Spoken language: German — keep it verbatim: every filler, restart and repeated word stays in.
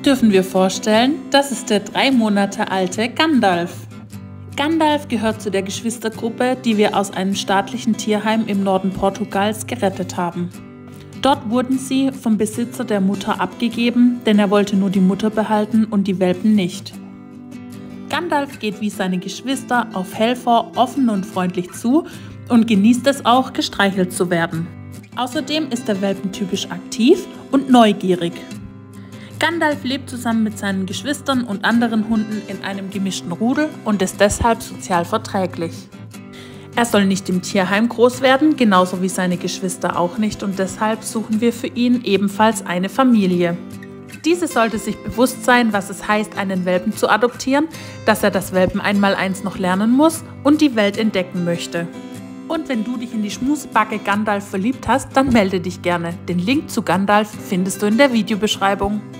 dürfen wir vorstellen, das ist der drei Monate alte Gandalf. Gandalf gehört zu der Geschwistergruppe, die wir aus einem staatlichen Tierheim im Norden Portugals gerettet haben. Dort wurden sie vom Besitzer der Mutter abgegeben, denn er wollte nur die Mutter behalten und die Welpen nicht. Gandalf geht wie seine Geschwister auf Helfer offen und freundlich zu und genießt es auch, gestreichelt zu werden. Außerdem ist der Welpen typisch aktiv und neugierig. Gandalf lebt zusammen mit seinen Geschwistern und anderen Hunden in einem gemischten Rudel und ist deshalb sozial verträglich. Er soll nicht im Tierheim groß werden, genauso wie seine Geschwister auch nicht, und deshalb suchen wir für ihn ebenfalls eine Familie. Diese sollte sich bewusst sein, was es heißt, einen Welpen zu adoptieren, dass er das Welpen Einmaleins noch lernen muss und die Welt entdecken möchte. Und wenn du dich in die Schmusebacke Gandalf verliebt hast, dann melde dich gerne. Den Link zu Gandalf findest du in der Videobeschreibung.